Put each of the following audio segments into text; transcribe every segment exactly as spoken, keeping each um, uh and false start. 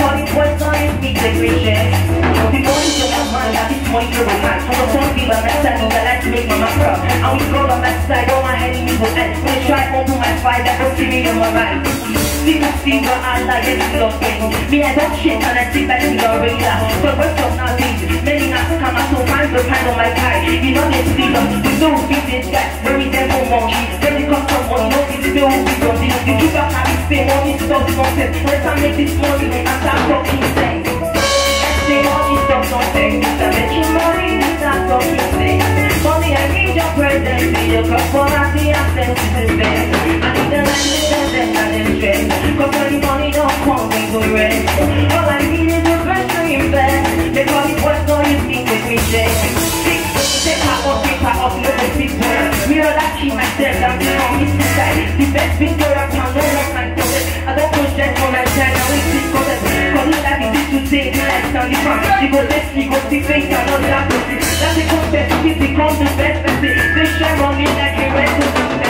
call it what's on his feet, the Christian. The morning you have money, at this point you're a man. I'm a phone fever, my side, I like to make mama proud. And we go on my side, all my enemies will end. When I try to open my fight, that will see me on my right. See the fever, I like it, you don't think. Me, I don't shit, and I think that you already are. So what's up now, things? Many nights come out, so find the kind on my tie. You know they see them, you don't beat this guy. Very devil monkey, then you come from one, you know it's still with your deal. You keep up having spin, all this stuff nonsense. Let's not make this money, and start talking sense. Say all this stuff nonsense, I'm making money, and start talking sense. Money, I need your presence, be your cup for happy absence, this is best. I need the light, this is best, and it's stress. Cause when the money don't come, we go rest. All I need is a fresh dream best. They call it what's on you think with me, Jay. Take her off, take her off, no one speaks for her. Me all I keep myself, I'm the only inside. The best picture I can, no one can possess. I don't project for my child, I will speak for them. Cause it's like this to say, let's stand the front. She go left, she go see face, and all that pussy. That's the concept, it becomes the best message. They share on me like a red to success.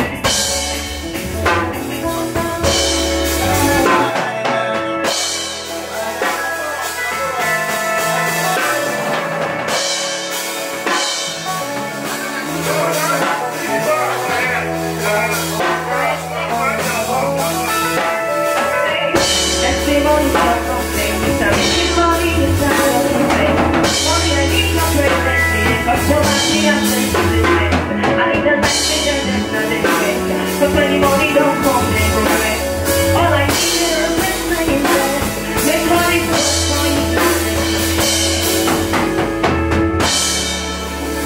I need the light,